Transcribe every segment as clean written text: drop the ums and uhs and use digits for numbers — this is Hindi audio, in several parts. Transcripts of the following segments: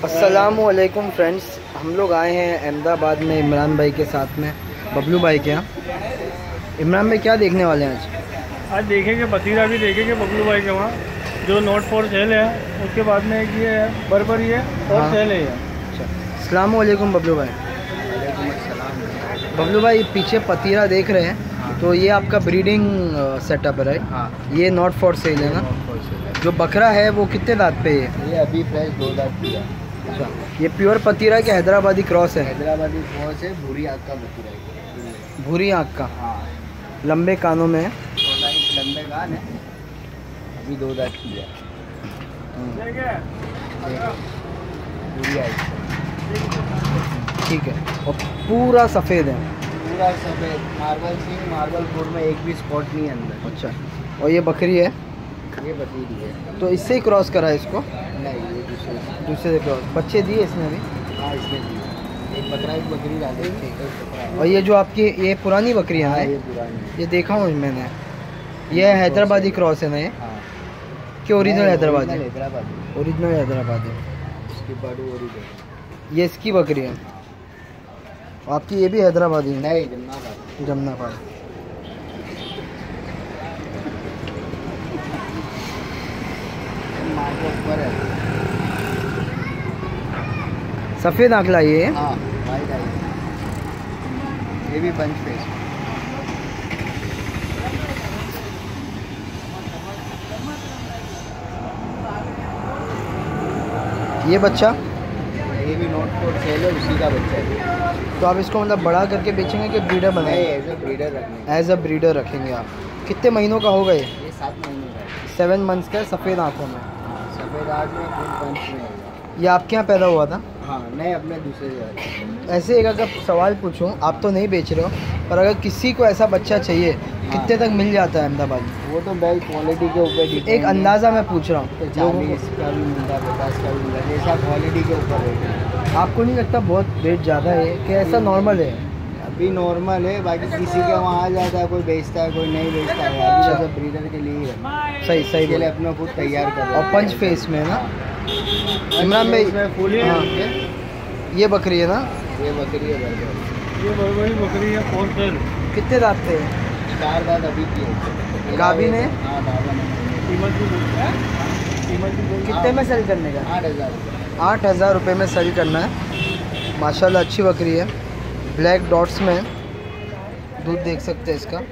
अस्सलामुअलैकुम फ्रेंड्स, हम लोग आए हैं अहमदाबाद में इमरान भाई के साथ में, बबलू भाई के यहाँ। इमरान भाई क्या देखने वाले हैं आज? आज देखेंगे पतीरा भी देखेंगे बबलू भाई के वहाँ, जो नोट फॉर सेल है। उसके बाद में एक ये है बर्बरी है और सेल है। अच्छा, अस्सलामुअलैकुम बबलू भाई। वालेकुम अस्सलाम। बबलू भाई पीछे पतीरा देख रहे हैं, तो ये आपका ब्रीडिंग सेटअप है? हाँ, ये नॉट फॉर सेल है ना? जो बकरा है वो कितने दांत पे है? ये अभी फ्रेश 2 दांत किया। अच्छा, ये प्योर पतीरा के हैदराबादी क्रॉस है? हैदराबादी क्रॉस है, भूरी आँख का बकरा है। भूरी आँख का? हाँ, लंबे कानों में है? 14 इंच लंबे कान है, अभी 2 दांत किया। भूरी आँख, ठीक है। और पूरा सफ़ेद है? पूरा सफ़ेद, मार्बल सिंह, मार्बल कोट में एक भी स्पॉट नहीं है अंदर। अच्छा, और ये बकरी है? ये बकरी है। तो इससे ही क्रॉस करा है इसको? नहीं, ये दूसरे से क्रॉस। बच्चे दिए इसमें भी? हाँ, इसमें भी एक बकरा एक बकरी डाले। और ये जो आपकी ये पुरानी बकरियाँ हैं, ये पुरानी, ये देखा हूँ मैंने, ये हैदराबादी क्रॉस है ना? ये हाँ, कि ओरिजिनल हैदराबादी? हैदराबादी, ओरिजिनल हैदराबादी। इसकी बड़ी ओरिजिनल। ये इसकी बकरी है? आपकी ये भी हैदराबादी है? नहीं, जमनाबाद। जमनाबाद। ऊपर है। सफ़ेद आंकला ये? हाँ, वाइट आई, ये भी पंच फेस। ये बच्चा? ये भी नॉट फॉर सेल है, उसी का बच्चा है। तो आप इसको मतलब बड़ा करके बेचेंगे कि ब्रीडर नहीं, बनाएंगे? एज ए ब्रीडर रखने। एज अ ब्रीडर रखेंगे आप। कितने महीनों का होगा ये? ये 7 महीने का है। 7 मंथ्स का है, सफ़ेद आँखों में। सफ़ेद आँख में फिर पंच में है। ये आपके यहाँ पैदा हुआ था? हाँ, नहीं, अपने दूसरे जगह। ऐसे एक अगर सवाल पूछूं, आप तो नहीं बेच रहे हो, पर अगर किसी को ऐसा बच्चा चाहिए, कितने तक मिल जाता है अहमदाबाद में? वो तो भाई क्वालिटी के ऊपर डिपेंड है। एक अंदाज़ा मैं पूछ रहा हूँ। 40 का भी मिलता, 50 का भी मिलता, जैसा क्वालिटी के ऊपर है। आपको नहीं लगता बहुत रेट ज़्यादा है कि ऐसा नॉर्मल है? अभी नॉर्मल है, बाकी किसी के वहाँ आ जाता है, कोई बेचता है, कोई नहीं बेचता है। अभी अच्छा। तो ब्रीडर के लिए है। सही इसके बोले। लिए अपना खुद तैयार कर रहे और हैं। पंच फेस में है ना? इमरान भाई, हाँ, ये बकरी है ना? ये बकरी है बर्बर। ये बर्बरी बकरी है और सेल। कितने दांत थे? 4 दांत अभी किए। गाभी ने? हाँ, गाभी ने। कीमत भी कितने में सेल करने का? 8,000 रुपये। 8,000 रुपये में सेल करना है। माशाल्लाह अच्छी बकरी है, ब्लैक डॉट्स में। दूध देख सकते हैं इसका।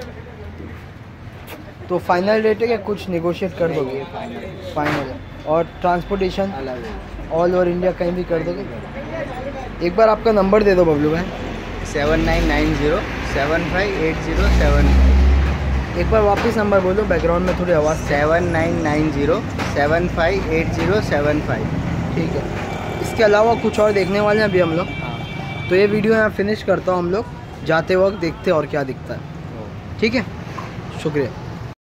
तो फाइनल रेट है कि कुछ नेगोशिएट कर दोगे? ये फाइनल फाइनल है। और ट्रांसपोर्टेशन अलग है। ऑल ओवर इंडिया कहीं भी कर दोगे? एक बार आपका नंबर दे दो बबलू भाई। 7990 758075। एक बार वापस नंबर बोलो, बैकग्राउंड में थोड़ी आवाज़। 7990 758075। ठीक है। इसके अलावा कुछ और देखने वाले हैं अभी हम लोग, हाँ, तो ये वीडियो यहाँ फिनिश करता हूँ। हम लोग जाते वक्त देखते और क्या दिखता है। ठीक है, शुक्रिया।